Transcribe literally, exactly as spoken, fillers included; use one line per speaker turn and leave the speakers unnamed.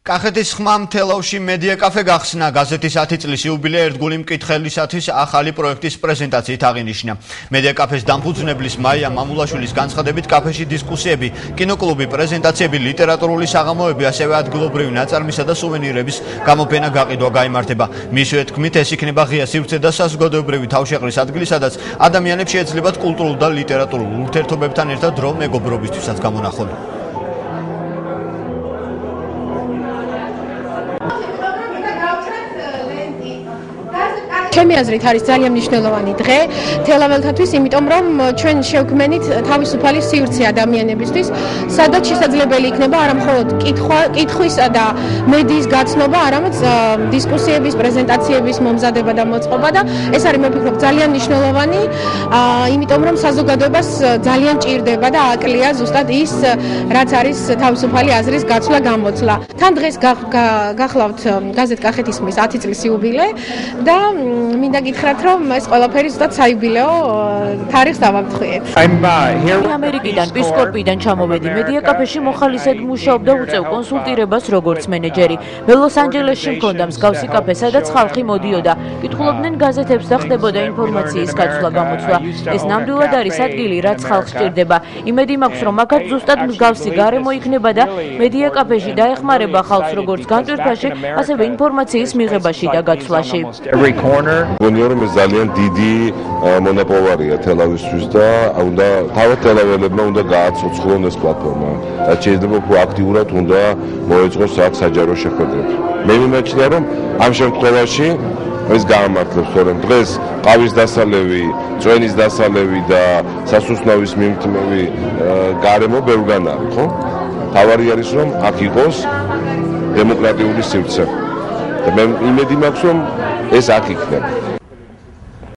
კახეთის ხმამ თელავში მედია-კაფე გაიხსნა გაზეთის ათი წლის იუბილე ერთგული მკითხელისათვის ახალი პროექტის პრეზენტაციით აღინიშნა. მედია-კაფეს დამფუძნებლის მაია მამულაშვილის განცხადებით კაფეში დისკუსიები, კინოკლუბი, პრეზენტაციები, ლიტერატურული საღამოები, ასევე ადგილობრივი ნაწარმისა და სუვენირების გამოფენა გაყიდვა გაიმართება. მისივე თქმით, ეს იქნება ღია სივრცე და საზოგადოებრივი თავშეყრის ადგილი, სადაც ადამიანებს შეეძლებათ კულტურულ და ლიტერატურულ ურთიერთობებთან ერთად დრო მეგობრობისთვისაც გამონახონ.
ჩემი აზრით არის ძალიან მნიშვნელოვანი დღე თელაველთათვის, იმიტომ რომ ჩვენ შევქმენით თავისუფალი სივრცე ადამიანებისთვის, სადაც შესაძლებელი იქნება არა მხოლოდ კითხვა, კითხვისა და მედიის გაცნობა, არამედ დისკუსიების, პრეზენტაციების მომზადება და მოწყობა და ეს არის მე ვფიქრობ ძალიან მნიშვნელოვანი, იმიტომ რომ საზოგადოებას ძალიან ჭირდება და აკლია ზუსტად ის, რაც არის თავისუფალი აზრის გაცვლა, გამოცვლა. თან დღეს გახლავთ გაზეთ კახეთის ხმის ათი წლის იუბილე და მინდა გითხრათ, რომ ეს ყველაფერი ზუსტად საიუბილეო თარიღს დავამტყიეთ.
ამერიკიდან, პისკორპიდან ჩამოვედი მედია-კაფეში მოხალისედ მუშაობდა უწევ კონსულტირებას როგორც მენეჯერი. მე ლოს-ანჯელესში მქონდა მსგავსი კაფე, სადაც ხალხი მოდიოდა, კითხულობდნენ გაზეთებს და ხდებოდა ინფორმაციის გაცვლა-გამოცვლა. ეს ნამდვილად არის ადგილი, რაც ხალხს ჭირდება. იმედი მაქვს, რომ აქაც ზუსტად მსგავსი გარემო იქნება და მედია-კაფეში დაეხმარება ხალხს როგორც განტვირთვაში, ასევე ინფორმაციის მიღებაში და გაცვლაში.
გონია რომ ეს ძალიან დიდი მონოპოლარია თელავისთვის და უნდა თავად თელაველებმა უნდა გააცოცხლონ ეს პლატფორმა. რაც შეიძლება უფრო აქტიურად უნდა მოეწყოს აქ საჯარო შეხვედრები. მე მიმაჩნია რომ ამ შემთხვევაში ეს გამართლებს, თორემ დღეს ყავის დასალევი, წვენის დასალევი და სასუსნავის მიმთმევი გარემო ბევრგან არის, ხო? თავარი არის რომ აქ იყოს დემოკრატიული სივრცე. და მე იმედი მაქვს რომ ეს აქ იქნება.